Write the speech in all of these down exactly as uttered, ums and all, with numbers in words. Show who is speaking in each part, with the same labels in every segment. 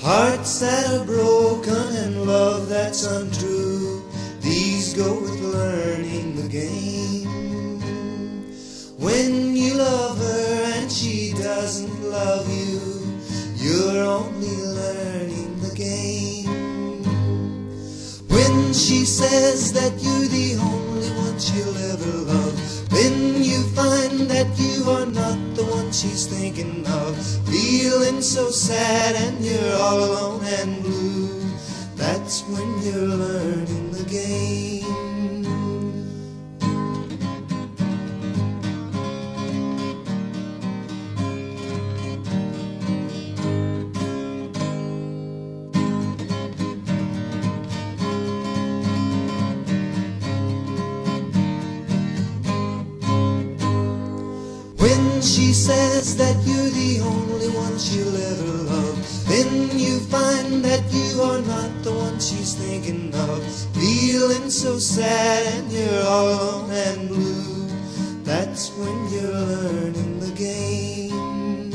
Speaker 1: Hearts that are broken and love that's untrue, these go with learning the game. When you love her and she doesn't love you, you're only learning the game. When she says that you're the only one she'll ever love, when you find that you are not the one she's thinking of, feeling so sad and you're all alone and blue, that's when you're learning the game. When she says that you're the only one she'll ever love, then you find that you are not the one she's thinking of, feeling so sad and you're all alone and blue, that's when you're learning the game.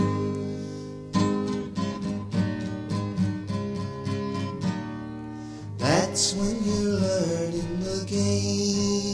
Speaker 1: That's when you're learning the game.